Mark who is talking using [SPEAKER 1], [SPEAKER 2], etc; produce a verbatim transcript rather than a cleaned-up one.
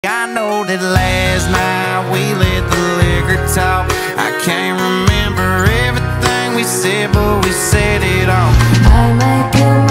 [SPEAKER 1] I know that last night we let the liquor talk. I can't remember everything we said, but we said it all.
[SPEAKER 2] I might kill